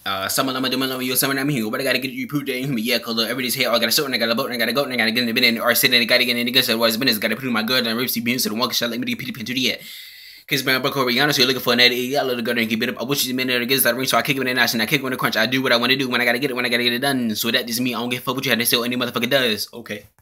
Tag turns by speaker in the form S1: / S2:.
S1: Sama lama jaman lama yo sama nami hingo, but I gotta get you prove that him. Yeah, cause every day's here I got a show and I got a boat and I gotta go and I gotta get in the bin or sit and I gotta get in the gun. So what's business? Gotta prove my girl and ripsy beans so the one shot let me get pin to the yet. Cause man, Buck Oriana, so you're looking for an edit. I let go and keep it up. I wish you a minute against that ring, so I kick him in the ass and I kick him in the crunch. I do what I want to do when I gotta get it done. So that is me. I don't give a fuck what you had to say. Any motherfucker does. Okay.